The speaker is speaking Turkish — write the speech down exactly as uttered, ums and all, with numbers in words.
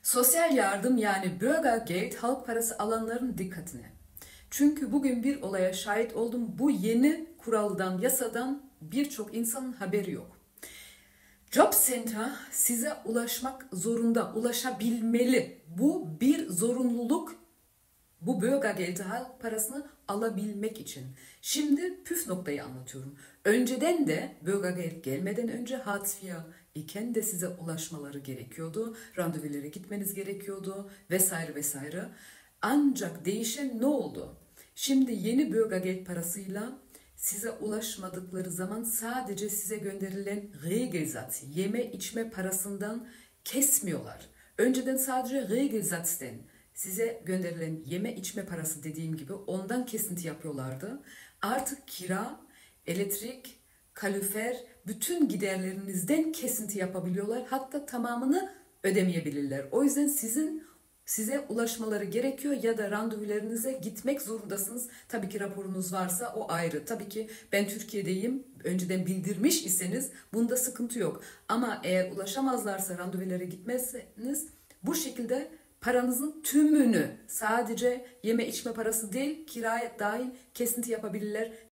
Sosyal yardım yani Bürgergeld halk parası alanların dikkatine. Çünkü bugün bir olaya şahit oldum. Bu yeni kuraldan, yasadan birçok insanın haberi yok. Jobcenter size ulaşmak zorunda, ulaşabilmeli. Bu bir zorunluluk. Bu Bürgergeld halk parasını alabilmek için. Şimdi püf noktayı anlatıyorum. Önceden de Bürgergeld gelmeden önce Hartz IV iken de size ulaşmaları gerekiyordu. Randevulara gitmeniz gerekiyordu vesaire vesaire. Ancak değişen ne oldu? Şimdi yeni Bürgergeld parasıyla size ulaşmadıkları zaman sadece size gönderilen Regelsatz, yeme içme parasından kesmiyorlar. Önceden sadece Regelsatz'ten size gönderilen yeme içme parası dediğim gibi ondan kesinti yapıyorlardı. Artık kira, elektrik, kalorifer, bütün giderlerinizden kesinti yapabiliyorlar. Hatta tamamını ödemeyebilirler. O yüzden sizin size ulaşmaları gerekiyor ya da randevularınıza gitmek zorundasınız. Tabii ki raporunuz varsa o ayrı. Tabii ki ben Türkiye'deyim. Önceden bildirmiş iseniz bunda sıkıntı yok. Ama eğer ulaşamazlarsa randevulara gitmezseniz bu şekilde paranızın tümünü sadece yeme içme parası değil kiraya dahil kesinti yapabilirler.